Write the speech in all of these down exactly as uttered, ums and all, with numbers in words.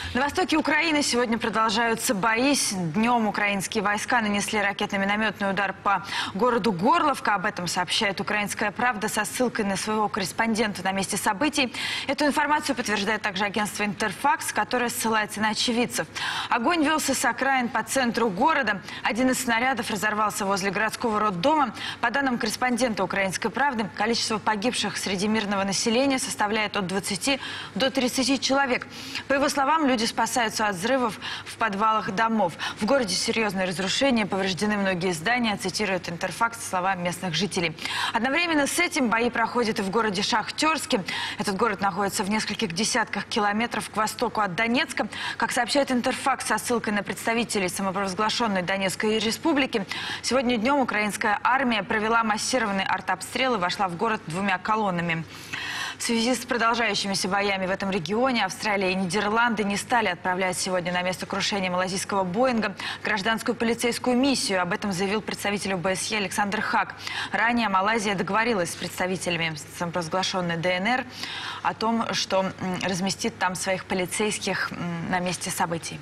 На востоке Украины сегодня продолжаются бои. Днем украинские войска нанесли ракетно-минометный удар по городу Горловка. Об этом сообщает «Украинская правда» со ссылкой на своего корреспондента на месте событий. Эту информацию подтверждает также агентство «Интерфакс», которое ссылается на очевидцев. Огонь велся с окраин по центру города. Один из снарядов разорвался возле городского роддома. По данным корреспондента «Украинской правды», количество погибших среди мирного населения составляет от двадцати до тридцати человек. По его словам, люди спасаются от взрывов в подвалах домов. В городе серьезные разрушения, повреждены многие здания, цитирует «Интерфакс» слова местных жителей. Одновременно с этим бои проходят и в городе Шахтерске. Этот город находится в нескольких десятках километров к востоку от Донецка. Как сообщает «Интерфакс» со ссылкой на представителей самопровозглашенной Донецкой республики, сегодня днем украинская армия провела массированный артобстрел и вошла в город двумя колоннами. В связи с продолжающимися боями в этом регионе Австралия и Нидерланды не стали отправлять сегодня на место крушения малазийского Боинга гражданскую полицейскую миссию. Об этом заявил представитель ОБСЕ Александр Хак. Ранее Малайзия договорилась с представителями самопровозглашенной ДНР о том, что разместит там своих полицейских на месте событий.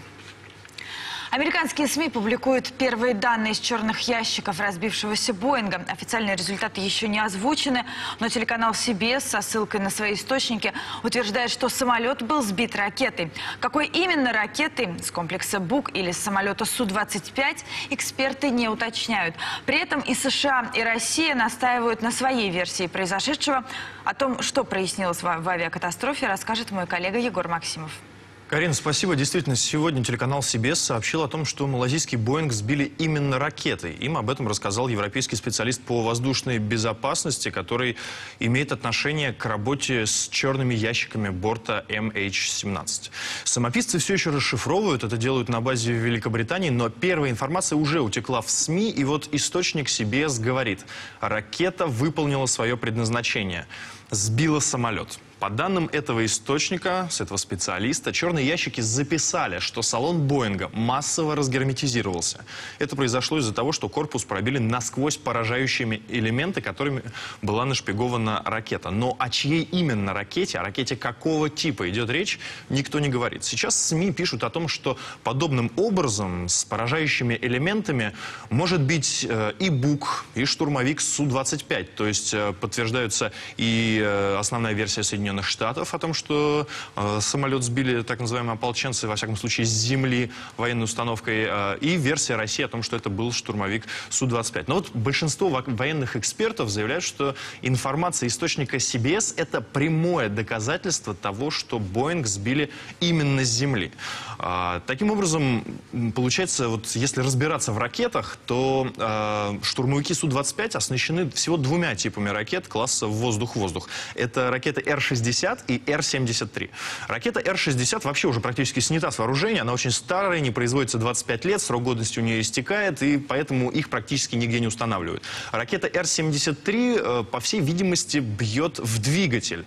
Американские СМИ публикуют первые данные из черных ящиков разбившегося Боинга. Официальные результаты еще не озвучены, но телеканал Си Би Эс со ссылкой на свои источники утверждает, что самолет был сбит ракетой. Какой именно ракетой, с комплекса Бук или с самолета Су двадцать пять, эксперты не уточняют. При этом и США, и Россия настаивают на своей версии произошедшего. О том, что прояснилось в авиакатастрофе, расскажет мой коллега Егор Максимов. Карина, спасибо. Действительно, сегодня телеканал Си Би Эс сообщил о том, что малазийский Боинг сбили именно ракетой. Им об этом рассказал европейский специалист по воздушной безопасности, который имеет отношение к работе с черными ящиками борта Эм Эйч семнадцать. Самописцы все еще расшифровывают, это делают на базе в Великобритании, но первая информация уже утекла в СМИ, и вот источник Си Би Эс говорит: ракета выполнила свое предназначение, сбила самолет. По данным этого источника, с этого специалиста, черные ящики записали, что салон Боинга массово разгерметизировался. Это произошло из-за того, что корпус пробили насквозь поражающими элементы, которыми была нашпигована ракета. Но о чьей именно ракете, о ракете какого типа идет речь, никто не говорит. Сейчас СМИ пишут о том, что подобным образом, с поражающими элементами, может быть э, и Бук, и штурмовик Су двадцать пять. То есть э, подтверждаются и э, основная версия Соединенных Штатов о том, что э, самолет сбили так называемые ополченцы, во всяком случае с земли, военной установкой, э, и версия России о том, что это был штурмовик Су двадцать пять. Но вот большинство во военных экспертов заявляют, что информация источника Си Би Эс – это прямое доказательство того, что Боинг сбили именно с земли. Э, таким образом, получается, вот если разбираться в ракетах, то э, штурмовики Су двадцать пять оснащены всего двумя типами ракет класса воздух-воздух. Это ракеты Эр шестьдесят и Эр семьдесят три. Ракета Эр шестьдесят вообще уже практически снята с вооружения. Она очень старая, не производится двадцать пять лет, срок годности у нее истекает, и поэтому их практически нигде не устанавливают. Ракета Эр семьдесят три, по всей видимости, бьет в двигатель.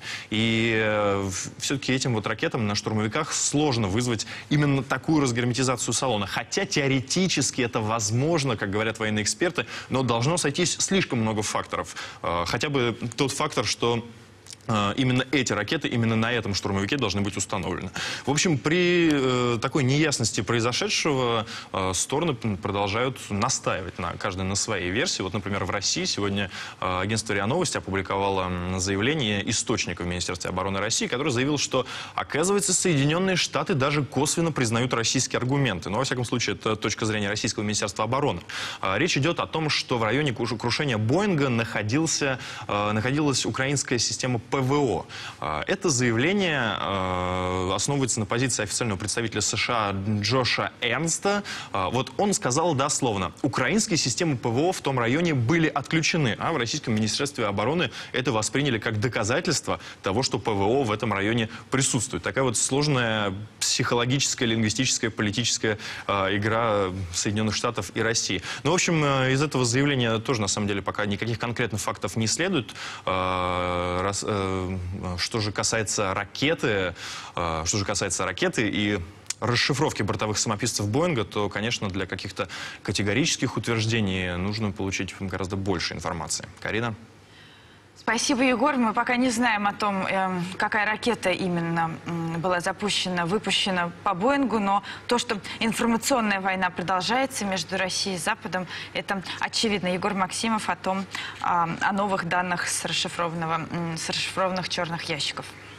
И все-таки этим вот ракетам на штурмовиках сложно вызвать именно такую разгерметизацию салона. Хотя теоретически это возможно, как говорят военные эксперты, но должно сойтись слишком много факторов. Хотя бы тот фактор, что именно эти ракеты, именно на этом штурмовике должны быть установлены. В общем, при э, такой неясности произошедшего э, стороны продолжают настаивать на каждой на своей версии. Вот, например, в России сегодня э, агентство РИА Новости опубликовало заявление источника в Министерстве обороны России, который заявил, что, оказывается, Соединенные Штаты даже косвенно признают российские аргументы. Но, во всяком случае, это точка зрения Российского Министерства обороны. Э, речь идет о том, что в районе крушения Боинга находился, э, находилась украинская система П В О. Это заявление э, основывается на позиции официального представителя США Джоша Эрнста. Вот он сказал дословно: украинские системы П В О в том районе были отключены, а в Российском Министерстве обороны это восприняли как доказательство того, что П В О в этом районе присутствует. Такая вот сложная психологическая, лингвистическая, политическая э, игра Соединенных Штатов и России. Ну, в общем, э, из этого заявления тоже, на самом деле, пока никаких конкретных фактов не следует. Э, раз, э, Что же касается ракеты, что же касается ракеты и расшифровки бортовых самописцев Боинга, то, конечно, для каких-то категорических утверждений нужно получить гораздо больше информации. Карина? Спасибо, Егор. Мы пока не знаем о том, э, какая ракета именно э, была запущена, выпущена по Боингу, но то, что информационная война продолжается между Россией и Западом, это очевидно. Егор Максимов о том, э, о новых данных с, расшифрованного, э, с расшифрованных черных ящиков.